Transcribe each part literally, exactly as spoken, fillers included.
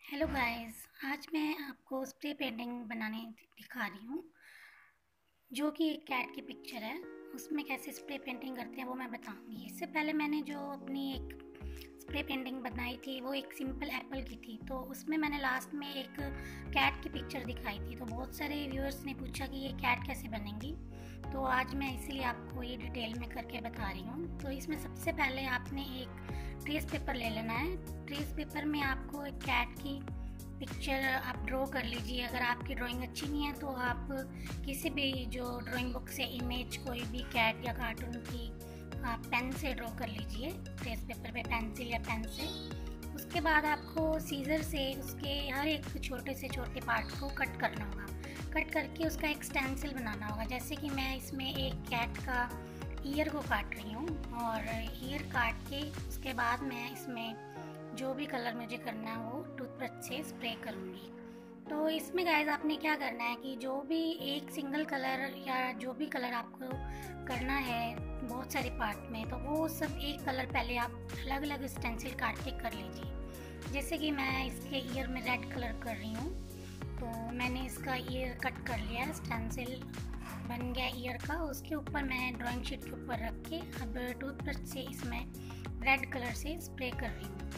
Hello guys, आज मैं आपको स्प्रे पेंटिंग बनाने दिखा रही हूँ जो कि एक कैट की पिक्चर है। उसमें कैसे स्प्रे पेंटिंग करते हैं वो मैं बताऊँगी। इससे पहले मैंने जो अपनी एक स्प्रे पेंटिंग बनाई थी वो एक सिंपल एप्पल की थी, तो उसमें मैंने लास्ट में एक कैट की पिक्चर दिखाई थी। तो बहुत सारे व्यूअर्स ने पूछा कि ये कैट कैसे बनेंगी, तो आज मैं इसीलिए आपको ये डिटेल में करके बता रही हूँ। तो इसमें सबसे पहले आपने एक ट्रेस पेपर ले लेना है। ट्रेस पेपर में आपको एक कैट की पिक्चर आप ड्रॉ कर लीजिए। अगर आपकी ड्राइंग अच्छी नहीं है तो आप किसी भी जो ड्राइंग बुक से इमेज कोई भी कैट या कार्टून की आप पेन से ड्रॉ कर लीजिए, ट्रेस पेपर पे पेंसिल या पेन से। उसके बाद आपको सीजर से उसके हर एक छोटे से छोटे पार्ट को कट करना होगा। कट करके उसका एक स्टेंसिल बनाना होगा। जैसे कि मैं इसमें एक कैट का ईयर को काट रही हूँ, और ईयर काट के उसके बाद मैं इसमें जो भी कलर मुझे करना है वो टूथब्रश से स्प्रे करूँगी। तो इसमें गाइस आपने क्या करना है कि जो भी एक सिंगल कलर या जो भी कलर आपको करना है बहुत सारे पार्ट में, तो वो सब एक कलर पहले आप अलग अलग स्टेंसिल काट के कर लीजिए। जैसे कि मैं इसके ईयर में रेड कलर कर रही हूँ, तो मैंने इसका ईयर कट कर लिया है, स्टेंसिल बन गया ईयर का। उसके ऊपर मैं ड्राइंग शीट के ऊपर रख के अब टूथब्रश से इसमें रेड कलर से स्प्रे कर रही हूँ।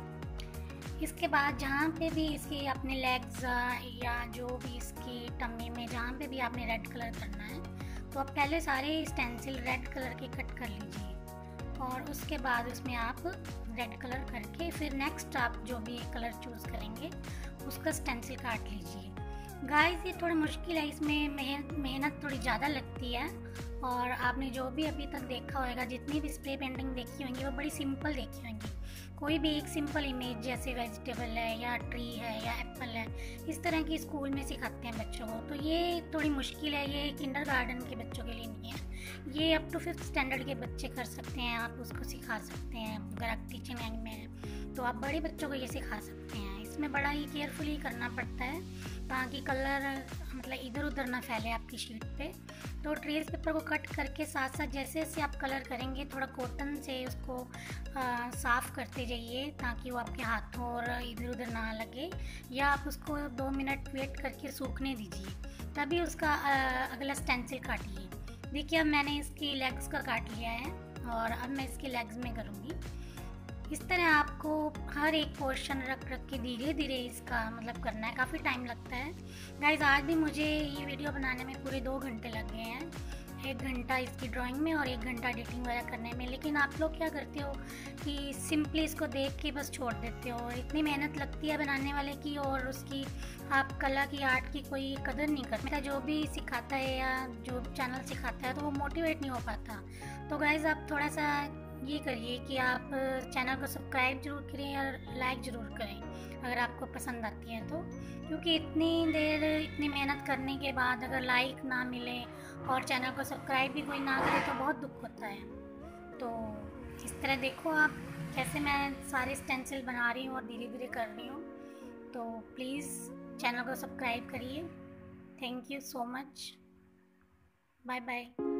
इसके बाद जहाँ पे भी इसकी अपने लेग्स या जो भी इसकी टम्मी में जहाँ पे भी आपने रेड कलर करना है, तो आप पहले सारे स्टेंसिल रेड कलर के कट कर लीजिए, और उसके बाद उसमें आप रेड कलर करके फिर नेक्स्ट आप जो भी कलर चूज़ करेंगे उसका स्टेंसिल काट लीजिए। गाइस, ये थोड़ा मुश्किल है, इसमें मेहनत मेहनत थोड़ी ज़्यादा लगती है। और आपने जो भी अभी तक देखा होगा, जितनी भी स्प्रे पेंटिंग देखी होंगी वो बड़ी सिंपल देखी होंगी। कोई भी एक सिंपल इमेज जैसे वेजिटेबल है या ट्री है या एप्पल है, इस तरह की स्कूल में सिखाते हैं बच्चों को। तो ये थोड़ी मुश्किल है, ये किंडरगार्टन के बच्चों के लिए नहीं है। ये अप टू फिफ्थ स्टैंडर्ड के बच्चे कर सकते हैं, आप उसको सिखा सकते हैं। अगर आप टीचिंग लाइन में हैं तो आप बड़े बच्चों को ये सिखा सकते हैं। इसमें बड़ा ही केयरफुली करना पड़ता है ताकि कलर मतलब इधर उधर ना फैले आपकी शीट पे। तो ट्रेस पेपर को कट करके साथ साथ जैसे जैसे आप कलर करेंगे थोड़ा कॉटन से उसको आ, साफ़ करते जाइए ताकि वो आपके हाथों और इधर उधर ना लगे, या आप उसको दो मिनट वेट करके सूखने दीजिए, तभी उसका आ, अगला स्टेंसिल काटिए। देखिए, अब मैंने इसकी लेग्स का काट लिया है और अब मैं इसके लेग्स में करूँगी। इस तरह आपको हर एक पोर्शन रख रख के धीरे धीरे इसका मतलब करना है। काफ़ी टाइम लगता है गाइस। आज भी मुझे ये वीडियो बनाने में पूरे दो घंटे लग गए हैं, एक घंटा इसकी ड्राइंग में और एक घंटा एडिटिंग वगैरह करने में। लेकिन आप लोग क्या करते हो कि सिंपली इसको देख के बस छोड़ देते हो। इतनी मेहनत लगती है बनाने वाले की, और उसकी आप कला की आर्ट की कोई कदर नहीं करते। जो भी सिखाता है या जो चैनल सिखाता है तो वो मोटिवेट नहीं हो पाता। तो गाइस, आप थोड़ा सा ये करिए कि आप चैनल को सब्सक्राइब जरूर करें और लाइक ज़रूर करें अगर आपको पसंद आती है तो, क्योंकि इतनी देर इतनी मेहनत करने के बाद अगर लाइक ना मिले और चैनल को सब्सक्राइब भी कोई ना करे तो बहुत दुख होता है। तो इस तरह देखो आप कैसे मैं सारे स्टेंसिल बना रही हूँ और धीरे धीरे कर रही हूँ। तो प्लीज़ चैनल को सब्सक्राइब करिए। Thank you so much. Bye bye.